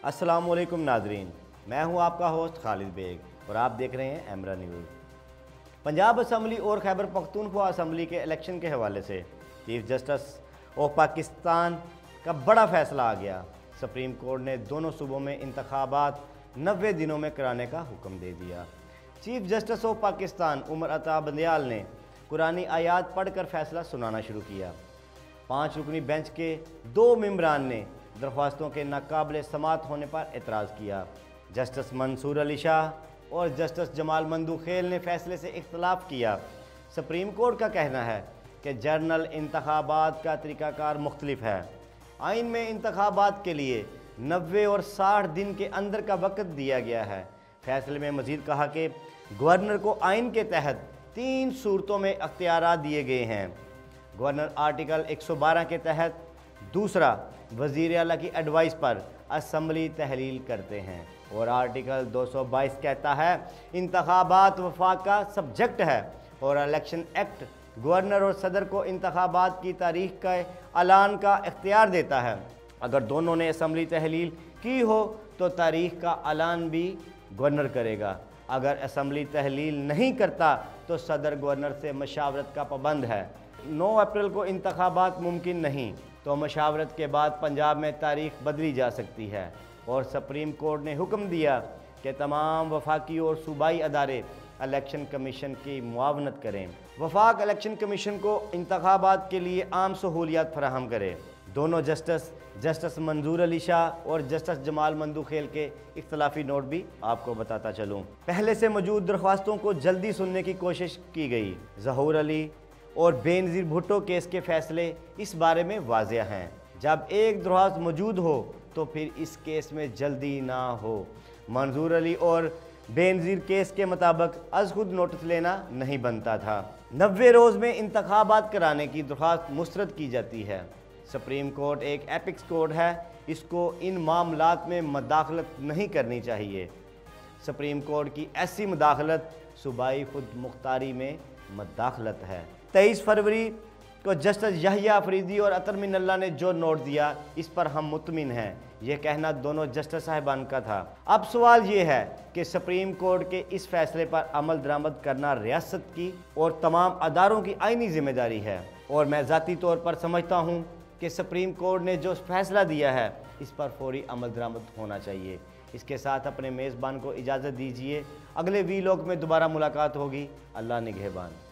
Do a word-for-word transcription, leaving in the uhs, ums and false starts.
अस्सलामुअलैकुम नाजरीन, मैं हूं आपका होस्ट खालिद बेग और आप देख रहे हैं एमरा न्यूज़। पंजाब असम्बली और खैबर पख्तूनख्वा असम्बली के इलेक्शन के हवाले से चीफ जस्टिस ऑफ पाकिस्तान का बड़ा फैसला आ गया। सुप्रीम कोर्ट ने दोनों सूबों में इंतखाबात नब्बे दिनों में कराने का हुक्म दे दिया। Chief justice of Pakistan Umar Ata Bandial ने कुरानी आयात पढ़कर फैसला सुनाना शुरू किया। पाँच रुकनी बेंच के दो मेंबरान ने दरख्वास्तों के नाकाबिल समात होने पर एतराज़ किया। जस्टिस मंसूर अली शाह और जस्टिस जमाल मंदूखेल ने फैसले से इख्तलाफ किया। सुप्रीम कोर्ट का कहना है कि जर्नल इंतखाबात का तरीक़ाकार मुख्तलिफ है। आइन में इंतखाबात के लिए नब्बे और साठ दिन के अंदर का वक़्त दिया गया है। फैसले में मज़ीद कहा कि गवर्नर को आइन के तहत तीन सूरतों में अख्तियारात दिए गए हैं। गवर्नर आर्टिकल एक सौ बारह के तहत, दूसरा वज़ीर आला की एडवाइस पर असम्बली तहलील करते हैं और आर्टिकल दो सौ बाईस कहता है इंतखाबात वफाक का सब्जेक्ट है और इलेक्शन एक्ट गवर्नर और सदर को इंतखाबात की तारीख का ऐलान का इख्तियार देता है। अगर दोनों ने असम्बली तहलील की हो तो तारीख का ऐलान भी गवर्नर करेगा। अगर असम्बली तहलील नहीं करता तो सदर गवर्नर से मशावरत का पाबंद है। नौ अप्रैल को इंतखाबात मुमकिन नहीं तो मशावरत के बाद पंजाब में तारीख बदली जा सकती है और सुप्रीम कोर्ट ने हुक्म दिया कि तमाम वफाकी और सूबाई अदारे इलेक्शन कमीशन की मुआवनत करें। वफाक इलेक्शन कमीशन को इंतखाबात के लिए आम सहूलियात फराहम करे। दोनों जस्टिस जस्टिस मंसूर अली शाह और जस्टिस जमाल मंदूखेल के इख्तलाफी नोट भी आपको बताता चलूँ। पहले से मौजूद दरख्वास्तों को जल्दी सुनने की कोशिश की गई। ज़हूर अली और बेनज़ीर भुट्टो केस के फैसले इस बारे में वाज़ेह हैं। जब एक दरख्वास्त मौजूद हो तो फिर इस केस में जल्दी ना हो। मंसूर अली और बेनज़ीर केस के मुताबिक अज खुद नोटिस लेना नहीं बनता था। नब्बे रोज़ में इंतखाबात कराने की दरख्वास्त मुस्तरद की जाती है। सुप्रीम कोर्ट एक एपिक्स कोर्ट है, इसको इन मामलात में मदाखलत नहीं करनी चाहिए। सुप्रीम कोर्ट की ऐसी मदाखलत सूबाई खुद मुख्तारी में मदाखलत है। तेईस फरवरी को जस्टिस यहया अफरीदी और अतर मिनल्ला ने जो नोट दिया इस पर हम मुतमिन हैं। यह कहना दोनों जस्टिस साहिबान का था। अब सवाल ये है कि सुप्रीम कोर्ट के इस फैसले पर अमल दरामद करना रियासत की और तमाम अदारों की आइनी जिम्मेदारी है और मैं ज़ाती तौर पर समझता हूँ कि सुप्रीम कोर्ट ने जो फैसला दिया है इस पर फौरी अमल दरामद होना चाहिए। इसके साथ अपने मेज़बान को इजाज़त दीजिए। अगले वीलॉग में दोबारा मुलाकात होगी। अल्लाह निगहबान।